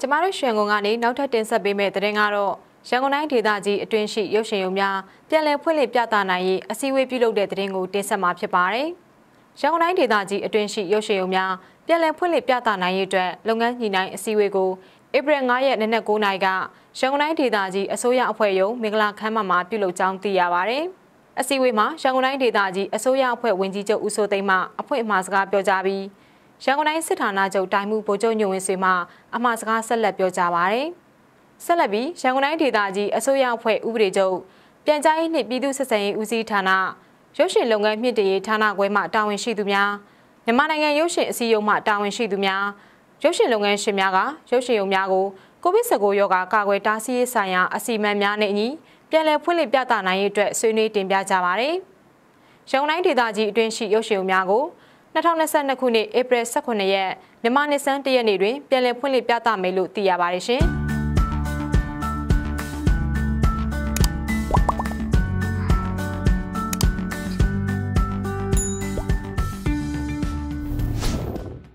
ကျမတို့ရွှေကုန်းကနေနောက်ထပ်တင်ဆက်ပေးမယ့်သတင်းကတော့ရန်ကုန်တိုင်းဒေသကြီးအတွင်းရှိရုပ်ရှင်ရုံများပြန်လည်ဖွင့်လှစ်ပြသနိုင်ရေးအစည်းအဝေးပြုလုပ်တဲ့သတင်းကိုတင်ဆက်မှာဖြစ်ပါတယ်။ရန်ကုန်တိုင်းဒေသကြီးအတွင်းရှိရုပ်ရှင်ရုံများပြန်လည်ဖွင့်လှစ်ပြသနိုင်ရေးအတွက်လုပ်ငန်းညှိနှိုင်းအစည်းအဝေးကိုဧပြီ9ရက်နေ့နက်9:00နာရီကရန်ကုန်တိုင်းဒေသကြီးအစိုးရအဖွဲ့ရုံးမင်္ဂလာခန်းမမှာပြုလုပ်ကြောင်းသိရပါတယ်။အစည်းအဝေးမှာရန်ကုန်တိုင်းဒေသကြီးအစိုးရအဖွဲ့ဝန်ကြီးချုပ်ဦးစိုးသိန်းမှအဖွဲ့အမှားစကားပြောကြားပြီးရန်ကုန်တိုင်းစစ်ဌာနချုပ်တိုင်းမှုဗိုလ်ချုပ်ညွန့်ဝင်းဆွေမှအမှားစကားဆက်လက်ပြောကြားပါတယ်။ဆက်လက်ပြီးရန်ကုန်တိုင်းဒေသကြီးအစိုးရအဖွဲ့ဥပဒေချုပ်ပြန်ကြားရေးနှင့်ပြည်သူ့ဆက်ဆံရေးဦးစီးဌာနရုပ်ရှင်လုပ်ငန်းမြင့်တင်ရေးဌာနခွဲမှတာဝန်ရှိသူများမြန်မာနိုင်ငံရုပ်ရှင်အစည်းအရုံးမှတာဝန်ရှိသူများရုပ်ရှင်လုပ်ငန်းရှင်များကရုပ်ရှင်ရုံများကိုကိုဗစ်-19ရောဂါကာကွယ်တားဆီးရေးဆိုင်ရာအစီအမံများနဲ့အညီပြန်လည်ဖွင့်လှစ်ပြသနိုင်ရေးအတွက်ဆွေးနွေးတင်ပြကြပါတယ်။ရန်ကုန်တိုင်းဒေသကြီးအတွင်းရှိရုပ်ရှင်ရုံများကို2022ခုနှစ်ဧပြီ18ရက်မြန်မာနှစ်ဆန်း1ရက်နေ့တွင်ပြန်လည်ဖွင့်လှစ်ပြသမယ်လို့သိရပါတယ်ရှင်။